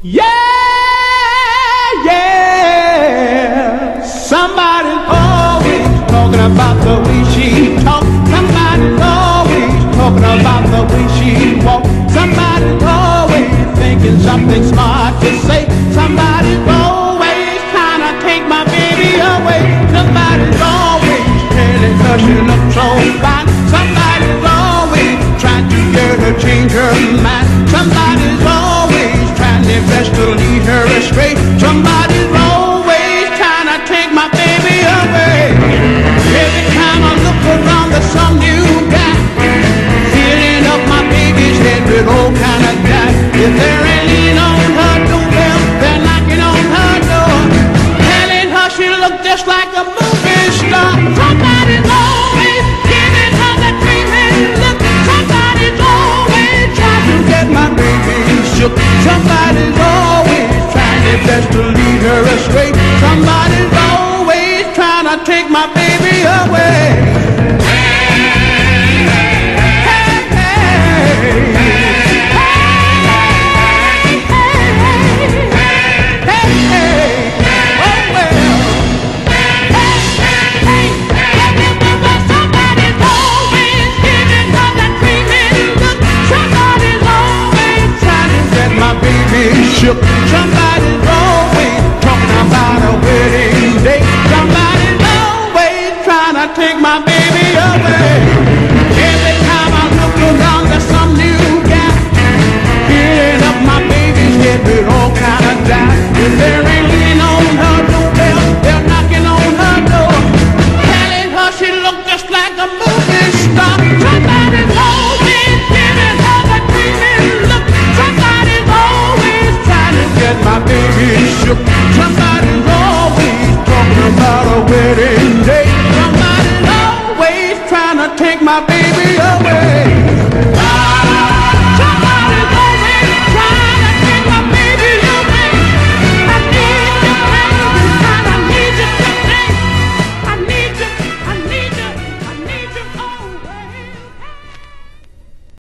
Yeah, yeah. Somebody's always talking about the way she talks. Somebody's always talking about the way she walks. Somebody's always thinking something smart to say. Somebody's always trying to take my baby away. Somebody's always telling her she looks so fine. Somebody's always trying to get her change her mind. Somebody's always trying their best to lead her astray. Somebody's always trying to take my baby away. Every time I look around, there's some new guy filling up my baby's head with all kind of doubt. If they're leaning on her doorbell, they're knocking on her door, telling her she looks just like a movie star. Somebody's always giving her that dreaming look. Somebody's always trying to get my baby shook. Somebody's always trying their best to lead her astray. Somebody's always trying to take my baby away. Shook. Somebody's always talking about a wedding day. Somebody's always trying to take my baby away. Every time I look around, there's some new guy filling up my baby's head with all kind of doubt. If they're ringing on her doorbell, they're knocking on her door, telling her she looks just like a movie star. Somebody's always giving her the dreaming look. Somebody's always get my baby shook. Somebody's always talking about a wedding.